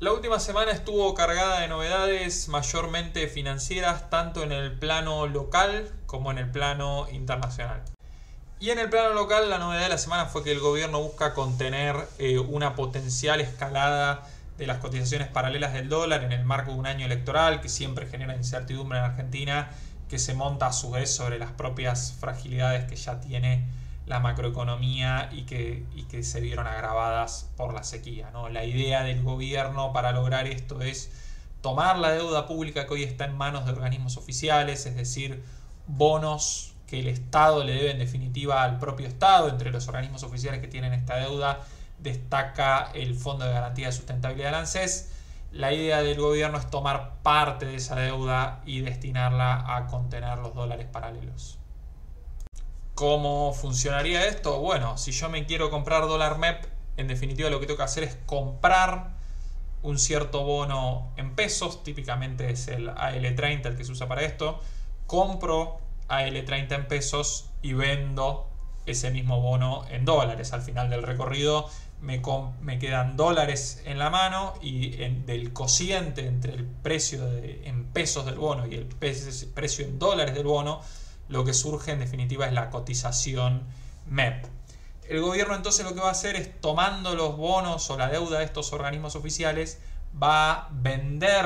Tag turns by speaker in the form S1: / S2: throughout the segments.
S1: La última semana estuvo cargada de novedades mayormente financieras, tanto en el plano local como en el plano internacional. Y en el plano local, la novedad de la semana fue que el gobierno busca contener una potencial escalada de las cotizaciones paralelas del dólar en el marco de un año electoral que siempre genera incertidumbre en Argentina, que se monta a su vez sobre las propias fragilidades que ya tiene la macroeconomía y que se vieron agravadas por la sequía, ¿no? La idea del gobierno para lograr esto es tomar la deuda pública que hoy está en manos de organismos oficiales, es decir, bonos que el Estado le debe en definitiva al propio Estado. Entre los organismos oficiales que tienen esta deuda destaca el Fondo de Garantía de Sustentabilidad del ANSES. La idea del gobierno es tomar parte de esa deuda y destinarla a contener los dólares paralelos. ¿Cómo funcionaría esto? Bueno, si yo me quiero comprar dólar MEP, en definitiva lo que tengo que hacer es comprar un cierto bono en pesos, típicamente es el AL30 el que se usa para esto. Compro AL30 en pesos y vendo ese mismo bono en dólares. Al final del recorrido me quedan dólares en la mano y del cociente entre el precio en pesos del bono y el precio en dólares del bono, lo que surge en definitiva es la cotización MEP. El gobierno entonces lo que va a hacer es, tomando los bonos o la deuda de estos organismos oficiales, va a vender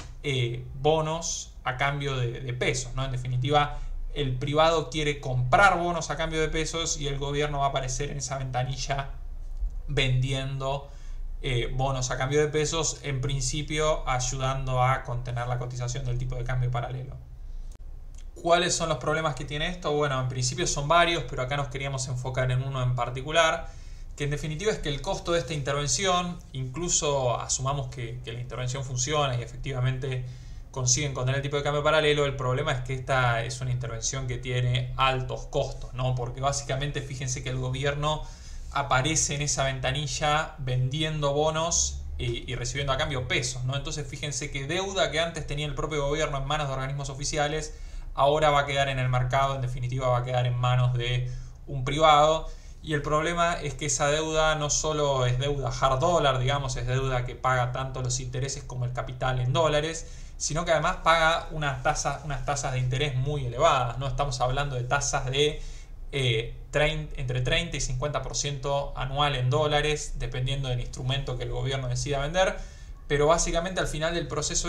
S1: bonos a cambio de pesos, ¿no? En definitiva, el privado quiere comprar bonos a cambio de pesos y el gobierno va a aparecer en esa ventanilla vendiendo bonos a cambio de pesos, en principio ayudando a contener la cotización del tipo de cambio paralelo. ¿Cuáles son los problemas que tiene esto? Bueno, en principio son varios, pero acá nos queríamos enfocar en uno en particular, que en definitiva es que el costo de esta intervención, incluso asumamos que la intervención funciona y efectivamente consiguen contener el tipo de cambio paralelo, el problema es que esta es una intervención que tiene altos costos, ¿no? Porque básicamente fíjense que el gobierno aparece en esa ventanilla vendiendo bonos y recibiendo a cambio pesos, ¿no? Entonces fíjense que deuda que antes tenía el propio gobierno en manos de organismos oficiales, ahora va a quedar en el mercado, en definitiva va a quedar en manos de un privado. Y el problema es que esa deuda no solo es deuda hard dollar, digamos, es deuda que paga tanto los intereses como el capital en dólares, sino que además paga unas tasas de interés muy elevadas, ¿no? Estamos hablando de tasas de entre 30 y 50% anual en dólares, dependiendo del instrumento que el gobierno decida vender, pero básicamente al final del proceso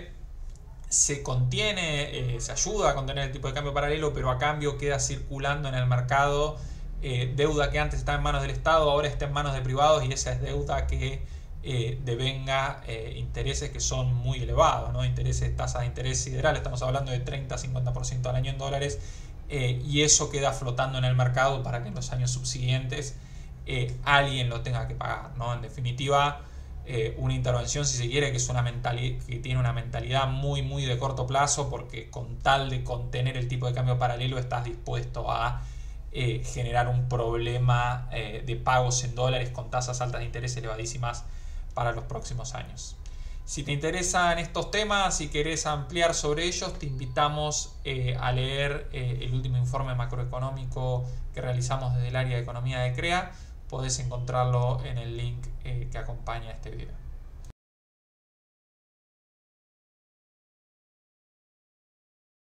S1: se contiene, se ayuda a contener el tipo de cambio paralelo, pero a cambio queda circulando en el mercado deuda que antes estaba en manos del Estado, ahora está en manos de privados, y esa es deuda que devenga intereses que son muy elevados, ¿no? Tasas de interés sideral, estamos hablando de 30-50% al año en dólares, y eso queda flotando en el mercado para que en los años subsiguientes alguien lo tenga que pagar, ¿no? En definitiva, una intervención, si se quiere, que tiene una mentalidad muy de corto plazo, porque con tal de contener el tipo de cambio paralelo estás dispuesto a generar un problema de pagos en dólares con tasas altas de interés elevadísimas para los próximos años. Si te interesan estos temas y querés ampliar sobre ellos, te invitamos a leer el último informe macroeconómico que realizamos desde el área de economía de CREA. Podés encontrarlo en el link que acompaña este video.